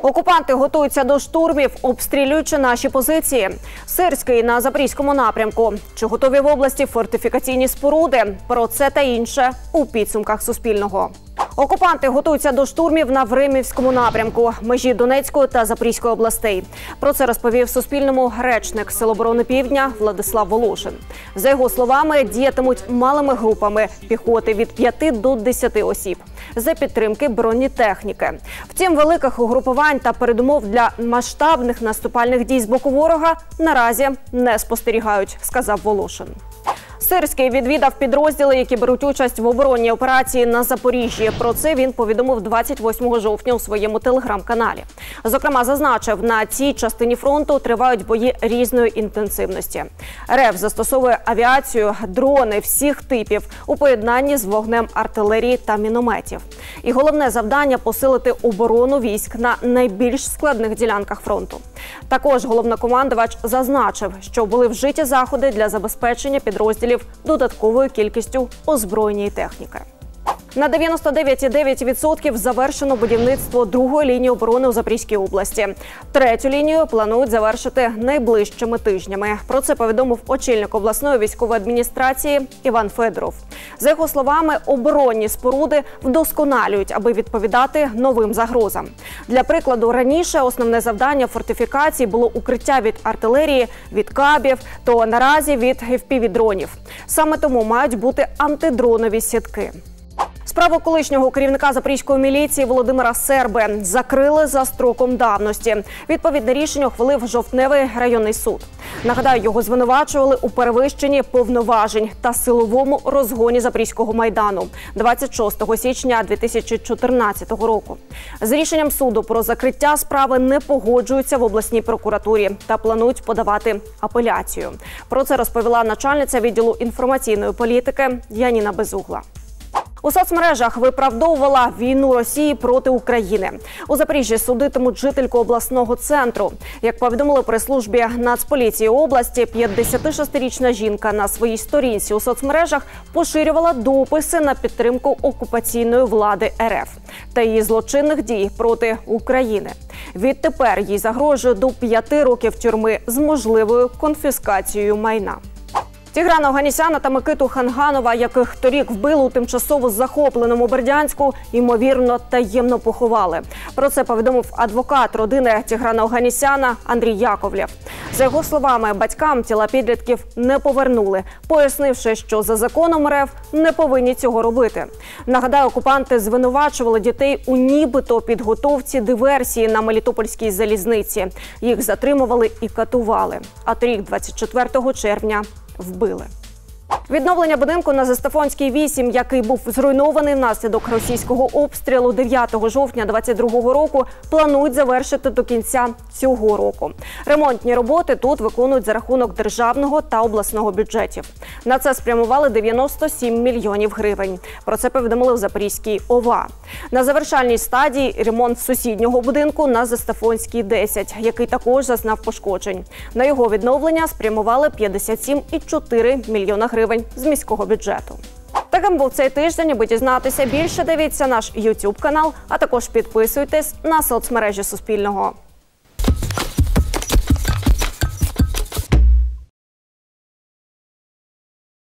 Окупанти готуються до штурмів, обстрілюючи наші позиції. Сирський на Запорізькому напрямку. Чи готові в області фортифікаційні споруди? Про це та інше у підсумках Суспільного. Окупанти готуються до штурмів на Времівському напрямку, межі Донецької та Запорізької областей. Про це розповів Суспільному речник Сил оборони Півдня Владислав Волошин. За його словами, діятимуть малими групами піхоти від 5 до 10 осіб за підтримки бронетехніки. Втім, великих угрупувань та передумов для масштабних наступальних дій з боку ворога наразі не спостерігають, сказав Волошин. Сирський відвідав підрозділи, які беруть участь в оборонній операції на Запоріжжі. Про це він повідомив 28 жовтня у своєму телеграм-каналі. Зокрема, зазначив, на цій частині фронту тривають бої різної інтенсивності. РФ застосовує авіацію, дрони всіх типів у поєднанні з вогнем артилерії та мінометів. І головне завдання – посилити оборону військ на найбільш складних ділянках фронту. Також головнокомандувач зазначив, що були вжиті заходи для забезпечення підрозділів додатковою кількістю озброєння і техніки. На 99,9% завершено будівництво другої лінії оборони у Запорізькій області. Третю лінію планують завершити найближчими тижнями. Про це повідомив очільник обласної військової адміністрації Іван Федоров. За його словами, оборонні споруди вдосконалюють, аби відповідати новим загрозам. Для прикладу, раніше основне завдання фортифікацій було укриття від артилерії, від кабів, то наразі від FPV-дронів. Саме тому мають бути антидронові сітки. Справу колишнього керівника Запорізької міліції Володимира Серби закрили за строком давності. Відповідне рішення ухвалив Жовтневий районний суд. Нагадаю, його звинувачували у перевищенні повноважень та силовому розгоні Запорізького майдану 26 січня 2014 року. З рішенням суду про закриття справи не погоджуються в обласній прокуратурі та планують подавати апеляцію. Про це розповіла начальниця відділу інформаційної політики Яніна Безугла. У соцмережах виправдовувала війну Росії проти України. У Запоріжжі судитимуть жительку обласного центру. Як повідомили прес-службі Нацполіції області, 56-річна жінка на своїй сторінці у соцмережах поширювала дописи на підтримку окупаційної влади РФ та її злочинних дій проти України. Відтепер їй загрожує до 5 років тюрми з можливою конфіскацією майна. Тіграна Оганісяна та Микиту Ханганова, яких торік вбили у тимчасово захопленому Бердянську, ймовірно, таємно поховали. Про це повідомив адвокат родини Тіграна Оганісяна Андрій Яковлєв. За його словами, батькам тіла підлітків не повернули, пояснивши, що за законом РФ не повинні цього робити. Нагадаю, окупанти звинувачували дітей у нібито підготовці диверсії на Мелітопольській залізниці. Їх затримували і катували. А торік, 24 червня, вбили. Відновлення будинку на Застафонській 8, який був зруйнований внаслідок російського обстрілу 9 жовтня 2022 року, планують завершити до кінця цього року. Ремонтні роботи тут виконують за рахунок державного та обласного бюджетів. На це спрямували 97 мільйонів гривень. Про це повідомили в Запорізькій ОВА. На завершальній стадії ремонт сусіднього будинку на Застафонській 10, який також зазнав пошкоджень. На його відновлення спрямували 57,4 мільйона гривень з міського бюджету. Таким був цей тиждень. Аби дізнатися більше, дивіться наш YouTube канал, а також підписуйтесь на соцмережі Суспільного.